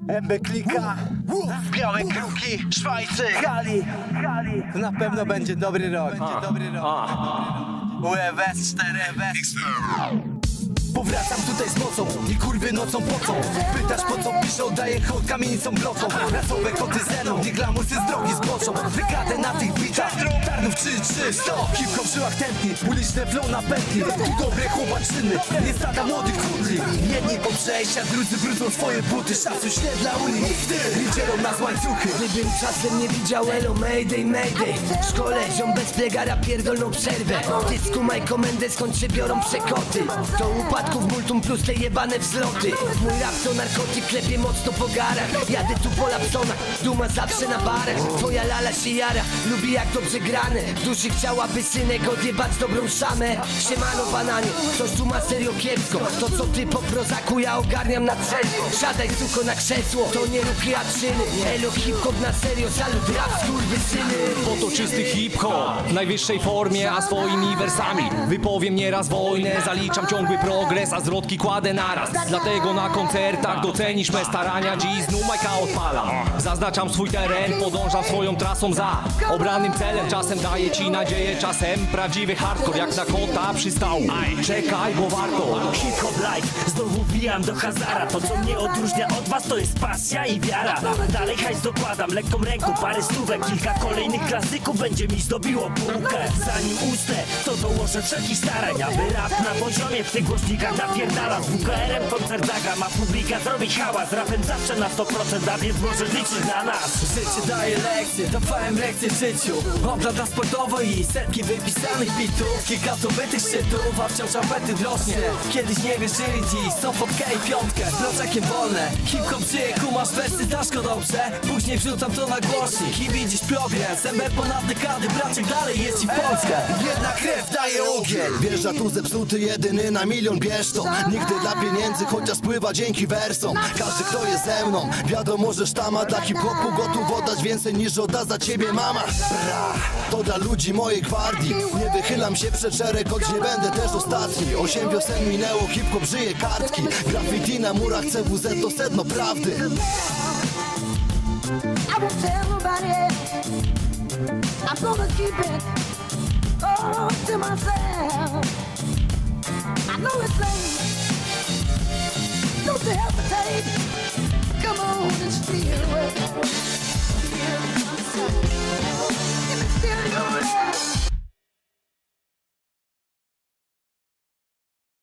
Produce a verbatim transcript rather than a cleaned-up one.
M B klika, białe kruki, Szwajcy, Gali, Gali. Na pewno będzie dobry rok. Będzie dobry rok. U E W S cztery X. Powracam tutaj z mocą i kurwy nocą pocą. Pytasz po co piszą, daję hołd kamienicą blocą. Rasowe koty zeną, nie glamusy z drogi zboczą. Wykadę na tych bitach, Tarnów trzy trzy sto. Hip-hop w żyłach tętni, uliczne flow na pętli. Tu dobre chłopaczyny, nie stada młodych kudli. Jedni po przejściach, drudzy brudzą swoje buty. Szacuj śnie dla uli, nie dzielą nas łańcuchy. Gdybym czasem nie widział elo, mayday, mayday. W szkole ziom bez plegara pierdolną przerwę. Ty skumaj komendę, skąd się biorą przekoty. To upadł w multum plus te jebane wzloty. Mój rap to narkotyk, klepie mocno po garach. Jadę tu po lapsonach, duma zawsze na barach. Twoja lala się jara, lubi jak dobrze grane. Duszy chciałaby synek odjebać dobrą szamę. Siemano bananie, ktoś tu ma serio kiepsko. To co ty po prozaku, ja ogarniam na trzeźwo. Siadaj suko na krzesło, to nie rób kreaczyny. Elo hip-hop na serio, salut rap skurwysyny. Bo to czysty hip-hop w najwyższej formie, a swoimi wersami wypowiem nieraz wojnę. Zaliczam ciągły progres, a zwrotki kładę naraz. Dlatego na koncertach docenisz me starania. Dziś znów Majka odpalam. Zaznaczam swój teren, podążam swoją trasą za obranym celem. Czasem daję ci nadzieję, czasem prawdziwy hardcore. Jak na kota przystał, czekaj, bo warto. Hip-hop life, znowu wbijam do hazara. To co mnie odróżnia od was to jest pasja i wiara. Dalej hajs dokładam, lekką ręką parę stówek. Kilka kolejnych klasyków będzie mi zdobiło półkę. Zanim ustę, to dołożę wszelkich starań, aby rap na poziomie w tych głośnikach napierdala. Z W K R-em koncert zagram, a publika zrobi hałas. Rapem zawsze na sto procent, a więc możesz liczyć na nas. Życie daje lekcje, dawałem lekcje życiu. Obrada sportowo i setki wypisanych bitów. Kilka zdobytych szczytów, a wciąż apetyt rośnie. Kiedyś nie wierzyli dziś, są fotkę i piątkę. Z proczakiem wolne, hip-hop żyje, kumasz wersy, znasz go dobrze. Później wrzucam to na głośnik i widzisz progres. M B ponad dekady, braciak dalej jest ci w Polskę. Jedna krew daje ogień. Wjeżdża tu zepsuty, jedyny na milion, bierz to. Nigdy dla pieniędzy, chociaż pływa dzięki wersom. Każdy kto jest ze mną, wiadomo, że sztama. Dla hip-hopu gotów oddać więcej niż odda za ciebie mama. Bra, to dla ludzi mojej gwardii. Nie wychylam się przed szereg, choć nie będę też ostatni. Osiem wiosen minęło, hip-hop żyje kartki. Graffiti na murach C W Z to sedno prawdy. I won't tell nobody. I'm gonna keep it all to myself. I know it's late. Don't you hesitate. Come on and steal it.